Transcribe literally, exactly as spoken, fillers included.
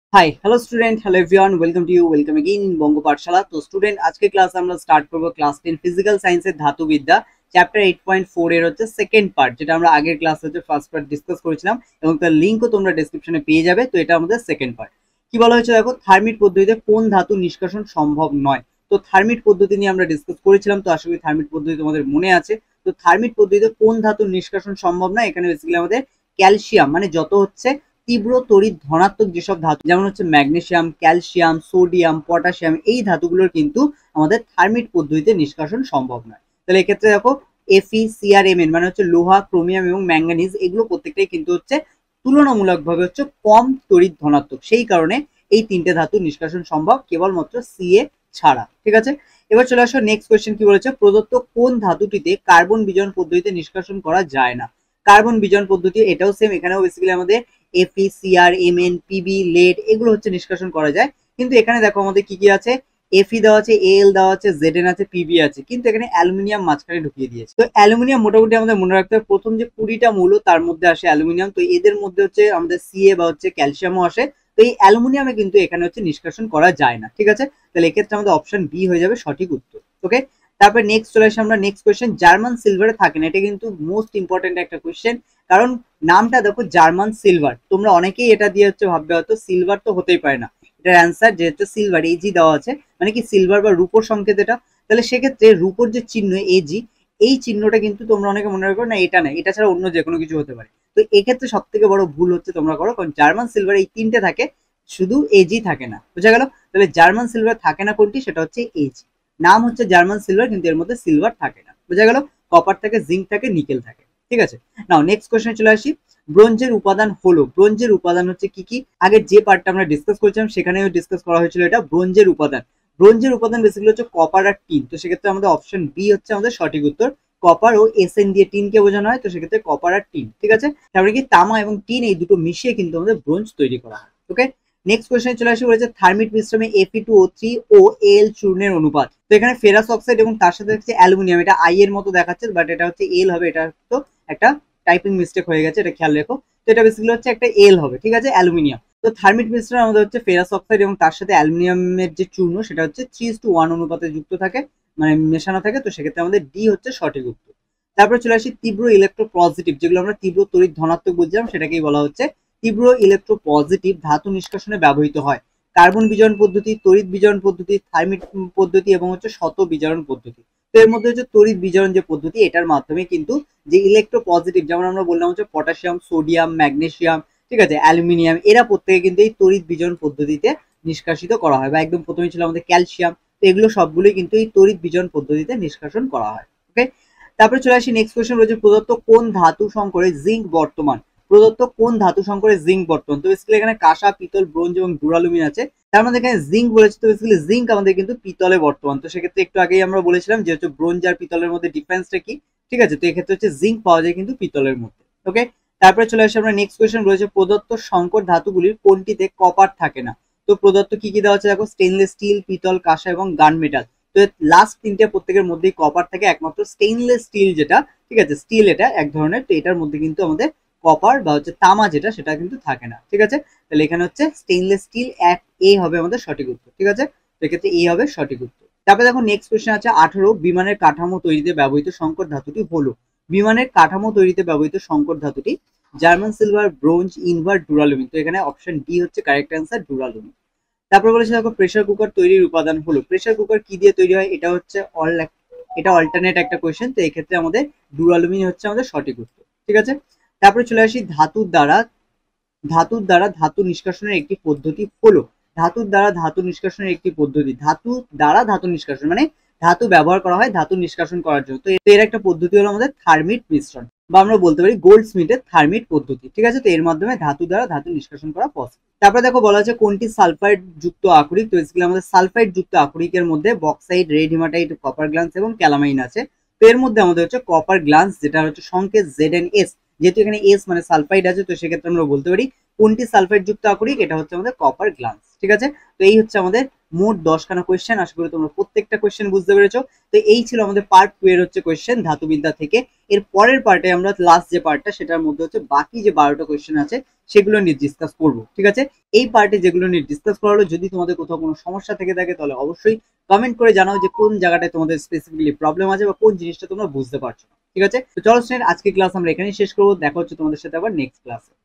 High hello student, hello everyone, welcome to you welcome again in Banga Pathshala. তো student, আজকে class আমরা start করব class ten physical সায়েন্সের ধাতুবিদ্যা চ্যাপ্টার এইট পয়েন্ট ফোর এর হচ্ছে সেকেন্ড পার্ট, যেটা আমরা আগের ক্লাসে হচ্ছে ফার্স্ট পার্ট ডিসকাস করেছিলাম এবং তার লিঙ্কও তোমরা ডেসক্রিপশনে পেয়ে যাবে। তো এটা আমাদের সেকেন্ড পার্ট। কি বলা হয়েছে দেখো, থার্মিট পদ্ধতিতে কোন ধাতু নিষ্কাশন সম্ভব নয়। তো থার্মিট পদ্ধতি নিয়ে আমরা ডিসকাস করেছিলাম, তো আশা করি থার্মিট পদ্ধতি তোমাদের মনে আছে। তো থার্মিট পদ্ধতিতে কোন ধাতুর নিষ্কাশন সম্ভব নয়, এখানে বেসিক্যালি আমাদের ক্যালসিয়াম মানে যত হচ্ছে তীব্র তড়িৎ ধনাত্মক যেসব ধাতু, যেমন হচ্ছে ম্যাগনেসিয়াম, ক্যালসিয়াম, সোডিয়াম, পটাশিয়াম, এই ধাতুগুলোর কিন্তু আমাদের থার্মিট পদ্ধতিতে নিষ্কাশন সম্ভব নয়। তাহলে এক্ষেত্রে দেখো এফি, সিআরএমএন মানে হচ্ছে লোহা, ক্রোমিয়াম এবং ম্যাঙ্গানিজ, এগুলো প্রত্যেকটাই কিন্তু হচ্ছে তুলনামূলকভাবে হচ্ছে কম তড়িৎ ধনাত্মক, সেই কারণে এই তিনটে ধাতু নিষ্কাশন সম্ভব কেবলমাত্র সিএ ছাড়া। ঠিক আছে, এবার চলে আসো নেক্সট কোয়েশ্চেন। কি বলেছে, প্রদত্ত কোন ধাতুটিতে কার্বন বিজয়ন পদ্ধতিতে নিষ্কাশন করা যায় না। কার্বন বিজয়ন পদ্ধতি এটাও সেম, এখানেও বেসিক্যালি আমাদের FE, CR, MN, PB, lead এগুলো হচ্ছে নিষ্কাশন করা যায়। কিন্তু এখানে দেখো আমাদের কি কি আছে, এফি দেওয়া আছে, এল দেওয়া আছে, জেডএন আছে, পিবি আছে, কিন্তু এখানে অ্যালুমিনিয়াম মাঝখানে ঢুকিয়ে দিয়েছে। তো অ্যালুমিনিয়াম মোটামুটি আমাদের মনে রাখতে হবে, প্রথম যে কুড়িটা মৌল তার মধ্যে আসে অ্যালুমিনিয়াম। তো এদের মধ্যে হচ্ছে আমাদের সিএ বা হচ্ছে ক্যালসিয়ামও আসে। তো এই অ্যালুমিনিয়ামে কিন্তু এখানে হচ্ছে নিষ্কাশন করা যায় না। ঠিক আছে, তাহলে এক্ষেত্রে আমাদের অপশন বি হয়ে যাবে সঠিক উত্তর। ওকে, তারপর নেক্সট চলে আসে আমরা নেক্সট কোয়েশ্চেন। জার্মান সিলভারে থাকে না, এটা কিন্তু মোস্ট ইম্পর্টেন্ট একটা কোয়েশ্চেন, কারণ নামটা দেখো জার্মান সিলভার, তোমরা অনেকেই এটা দিয়ে হচ্ছে ভাববে হয়তো সিলভার তো হতেই পারে না। এটার অ্যান্সার যেহেতু সিলভার, এজি দেওয়া আছে মানে কি সিলভার বা রূপোর সংকেত এটা, তাহলে সেক্ষেত্রে রূপোর যে চিহ্ন এজি, এই চিহ্নটা কিন্তু তোমরা অনেকে মনে রাখো না এটা না, এটা ছাড়া অন্য যে কোনো কিছু হতে পারে। তো এক্ষেত্রে সব থেকে বড় ভুল হচ্ছে তোমরা করো, কারণ জার্মান সিলভার এই তিনটে থাকে, শুধু এজি থাকে না। বুঝা গেল? তাহলে জার্মান সিলভার থাকে না কোনটি, সেটা হচ্ছে এজি। নাম হচ্ছে জার্মান সিলভার, কিন্তু এর মধ্যে সিলভার থাকে না। বুঝা গেল? কপার থাকে, জিঙ্ক থাকে, নিকেল থাকে। ঠিক আছে, নাও নেক্সট কোয়েশ্চেনে চলে আসি। ব্রোঞ্জের উপাদান হলো, ব্রোঞ্জের উপাদান হচ্ছে কি কি, আগে যে পার্টটা আমরা ডিসকাস করেছিলাম সেখানেও ডিসকাস করা হয়েছিল এটা ব্রোঞ্জের উপাদান। ব্রোঞ্জের উপাদান বেসিক্যালি হচ্ছে কপার আর টিন। তো সেক্ষেত্রে আমাদের অপশন বি হচ্ছে আমাদের সঠিক উত্তর। কপার ও এসএন দিয়ে টিনকে বোঝানো হয়, তো সেক্ষেত্রে কপার আর টিন। ঠিক আছে, তারপরে কি তামা এবং টিন এই দুটো মিশিয়ে কিন্তু আমাদের ব্রোঞ্জ তৈরি করা হয়। ওকে, নেক্সট কোয়েশ্চেন চলে আসি, বলেছে থার্মিট মিশ্রণে এফি টু ও থ্রি ও এল চূর্ণের অনুপাত। তো এখানে ফেরাস অক্সাইড এবং তার সাথে হচ্ছে অ্যালুমিনিয়াম, এটা আই এর মতো দেখাচ্ছে বাট এটা হচ্ছে এল হবে, এটা তো একটা টাইপিং মিস্টেক হয়ে গেছে, এটা খেয়াল রেখো। তো এটা বেসিক্যালি হচ্ছে একটা এল হবে। ঠিক আছে, অ্যালুমিনিয়াম। তো থার্মিট মিশ্রণ আমাদের হচ্ছে ফেরাস অক্সাইড এবং তার সাথে অ্যালুমিনিয়ামের যে চূর্ণ সেটা হচ্ছে থ্রি টু ওয়ান অনুপাতে যুক্ত থাকে, মানে মেশানো থাকে। তো সেক্ষেত্রে আমাদের ডি হচ্ছে সঠিক উত্তর। তারপরে চলে আসি তীব্র ইলেকট্রো পজিটিভ, যেগুলো আমরা তীব্র তড়িৎ ধনাত্মক বুঝলাম সেটাকেই বলা হচ্ছে তীব্র ইলেকট্রো পজিটিভ ধাতু নিষ্কাশনে ব্যবহৃত হয়। কার্বন বিজারণ পদ্ধতি, তড়িৎ বিজারণ পদ্ধতি, থার্মিট পদ্ধতি এবং হচ্ছে শত বিজারণ পদ্ধতি। তো এর মধ্যে হচ্ছে তড়িৎ বিজারণ যে পদ্ধতি, এটার মাধ্যমে কিন্তু যে ইলেকট্রো পজিটিভ, যেমন আমরা বললাম হচ্ছে পটাশিয়াম, সোডিয়াম, ম্যাগনেসিয়াম, ঠিক আছে, অ্যালুমিনিয়াম, এরা প্রত্যেকে কিন্তু এই তড়িৎ বিজারণ পদ্ধতিতে নিষ্কাশিত করা হয়। বা একদম প্রথমে ছিল আমাদের ক্যালসিয়াম, তো এগুলো সবগুলোই কিন্তু এই তড়িৎ বিজারণ পদ্ধতিতে নিষ্কাশন করা হয়। ওকে, তারপরে চলে আসি নেক্সট কোয়েশ্চেন, রয়েছে প্রদত্ত কোন ধাতু সংকরে জিঙ্ক বর্তমান। প্রদত্ত কোন ধাতু সংকরে জিঙ্ক বর্তমান। তো বেসিক্যালি এখানে কাঁসা, পিতল, ব্রোঞ্জ এবং ডুরালুমিন আছে, তার মধ্যে এখানে জিঙ্ক বলেছে। তো বেসিক্যালি জিঙ্ক আমাদের কিন্তু পিতলে বর্তমান। তো সেক্ষেত্রে একটু আগেই আমরা বলেছিলাম যে হচ্ছে ব্রোঞ্জ আর পিতলের মধ্যে ডিফারেন্সটা কি। ঠিক আছে, তো এক্ষেত্রে হচ্ছে জিঙ্ক পাওয়া যায় কিন্তু পিতলের মধ্যে। ওকে, তারপরে চলে আসি আমরা নেক্সট কোয়েশ্চেন, রয়েছে প্রদত্ত সংকর ধাতুগুলির কোনটিতে কপার থাকে না। তো প্রদত্ত কি কি দেওয়া আছে দেখো, স্টেইনলেস স্টিল, পিতল, কাঁসা এবং গান মেটাল। তো লাস্ট তিনটে প্রত্যেকের মধ্যেই কপার থাকে, একমাত্র স্টেইনলেস স্টিল যেটা, ঠিক আছে, স্টিল এটা এক ধরনের, তো এটার মধ্যে কিন্তু আমাদের কপার বা হচ্ছে তামা যেটা সেটা কিন্তু থাকে না। ঠিক আছে, তাহলে এখানে হচ্ছে স্টেইনলেস স্টিল এক, এ হবে আমাদের সঠিক উত্তর। ঠিক আছে, তো এক্ষেত্রে এ হবে সঠিক উত্তর। তারপরে দেখো নেক্সট কোয়েশ্চেন আছে আঠারো, বিমানের কাঠামো তৈরিতে ব্যবহৃত সংকর ধাতুটি হলো। বিমানের কাঠামো তৈরিতে ব্যবহৃত সংকর ধাতুটি German silver, bronze, invar, duralumin. তো এখানে অপশন ডি হচ্ছে কারেক্ট অ্যান্সার, ডুরালুমিন। তারপর বলেছে দেখো প্রেসার কুকার তৈরির উপাদান হলো। প্রেসার কুকার কি দিয়ে তৈরি হয়, এটা হচ্ছে অল, এটা অল্টারনেট একটা কোয়েশ্চেন। তো এই ক্ষেত্রে আমাদের ডুরালুমিন হচ্ছে আমাদের সঠিক উত্তর। ঠিক আছে, তারপরে চলে আসি ধাতুর দ্বারা ধাতুর দ্বারা ধাতু নিষ্কাশনের একটি পদ্ধতি হলো। ধাতুর দ্বারা ধাতু নিষ্কাশনের একটি পদ্ধতি, ধাতু দ্বারা ধাতু নিষ্কাশন মানে ধাতু ব্যবহার করা হয় ধাতু নিষ্কাশন করার জন্য। তো এর একটা পদ্ধতি হলো আমাদের থার্মিট মিশ্রণ, বা আমরা বলতে পারি গোল্ড স্মিথের থার্মিট পদ্ধতি। ঠিক আছে, তো এর মাধ্যমে ধাতু দ্বারা ধাতু নিষ্কাশন করা পসিবল। তারপরে দেখো বলা আছে কোনটি সালফাইড যুক্ত আকরিক। তো বেসিক্যালি আমাদের সালফাইড যুক্ত আকরিকের মধ্যে bauxite, red hematite, copper glance এবং ক্যালামাইন আছে। তো এর মধ্যে আমাদের হচ্ছে কপার গ্লান্স, যেটা হচ্ছে সংকেত জেড এন এস, যেহেতু এখানে এস মানে সালফাইড আছে, তো সেক্ষেত্রে আমরা বলতে পারি কোনটি সালফাইড যুক্ত আকরিক, এটা হচ্ছে আমাদের কপার গ্লান্স। ঠিক আছে, তো এই হচ্ছে আমাদের মোট দশখানা কোয়েশ্চেন। আশা করি তোমরা প্রত্যেকটা কোয়েশ্চেন বুঝতে পেরেছো। তো এই ছিল আমাদের পার্ট টু এর হচ্ছে কোয়েশ্চেন ধাতুবিদ্যা থেকে। এর পরের পার্টে আমরা লাস্ট যে পার্টটা সেটার মধ্যে হচ্ছে বাকি যে বারোটা কোয়েশ্চেন আছে সেগুলো নিয়ে ডিসকাস করবো, ঠিক আছে। এই পার্টে যেগুলো নিয়ে ডিসকাস করা হলো, যদি তোমাদের কোথাও কোনো সমস্যা থেকে থাকে তাহলে অবশ্যই কমেন্ট করে জানাও যে কোন জায়গাটায় তোমাদের স্পেসিফিক্যালি প্রবলেম আছে বা কোন জিনিসটা তোমরা বুঝতে পারছো না, ঠিক আছে। তো চলো স্টুডেন্ট, আজকে ক্লাস আমরা এখানেই শেষ করবো। দেখা হচ্ছে তোমাদের সাথে আবার নেক্সট ক্লাসে।